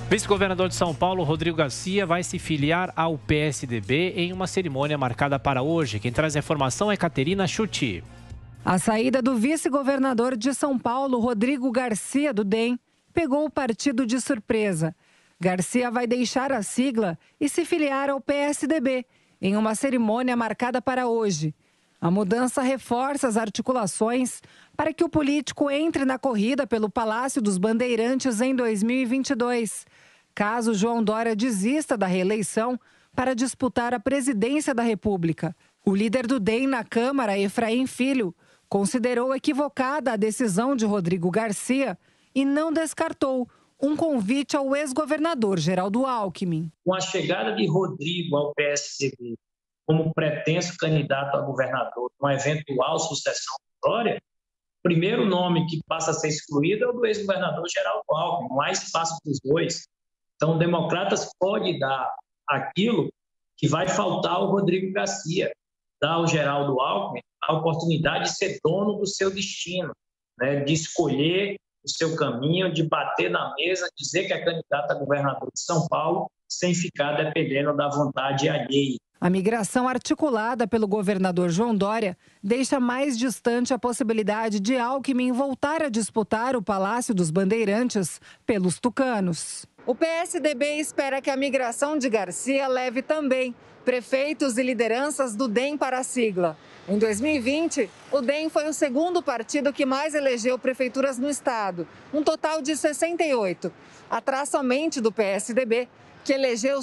Vice-governador de São Paulo, Rodrigo Garcia, vai se filiar ao PSDB em uma cerimônia marcada para hoje. Quem traz a informação é Caterina Chuti. A saída do vice-governador de São Paulo, Rodrigo Garcia, do DEM, pegou o partido de surpresa. Garcia vai deixar a sigla e se filiar ao PSDB em uma cerimônia marcada para hoje. A mudança reforça as articulações para que o político entre na corrida pelo Palácio dos Bandeirantes em 2022, caso João Dória desista da reeleição para disputar a presidência da República. O líder do DEM na Câmara, Efraim Filho, considerou equivocada a decisão de Rodrigo Garcia e não descartou um convite ao ex-governador Geraldo Alckmin. Com a chegada de Rodrigo ao PSDB como pretenso candidato a governador, uma eventual sucessão de Dória, o primeiro nome que passa a ser excluído é o do ex-governador Geraldo Alckmin, não há espaço para os dois. Então, o Democratas pode dar aquilo que vai faltar ao Rodrigo Garcia, dar ao Geraldo Alckmin a oportunidade de ser dono do seu destino, né? De escolher o seu caminho, de bater na mesa, dizer que é candidato a governador de São Paulo, sem ficar dependendo da vontade alheia. A migração articulada pelo governador João Dória deixa mais distante a possibilidade de Alckmin voltar a disputar o Palácio dos Bandeirantes pelos tucanos. O PSDB espera que a migração de Garcia leve também prefeitos e lideranças do DEM para a sigla. Em 2020, o DEM foi o segundo partido que mais elegeu prefeituras no estado, um total de 68, atrás somente do PSDB, que elegeu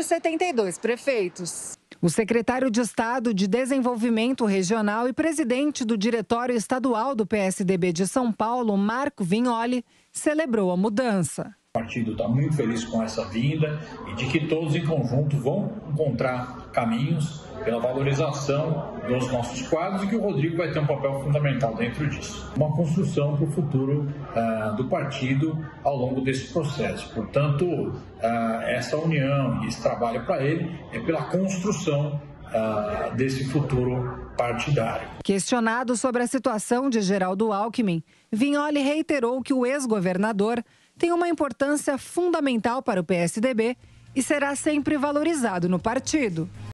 172 prefeitos. O secretário de Estado de Desenvolvimento Regional e presidente do Diretório Estadual do PSDB de São Paulo, Marco Vignoli, celebrou a mudança. O partido está muito feliz com essa vinda e de que todos em conjunto vão encontrar caminhos pela valorização dos nossos quadros e que o Rodrigo vai ter um papel fundamental dentro disso. Uma construção para o futuro do partido ao longo desse processo. Portanto, essa união e esse trabalho para ele é pela construção desse futuro partidário. Questionado sobre a situação de Geraldo Alckmin, Vignoli reiterou que o ex-governador tem uma importância fundamental para o PSDB e será sempre valorizado no partido.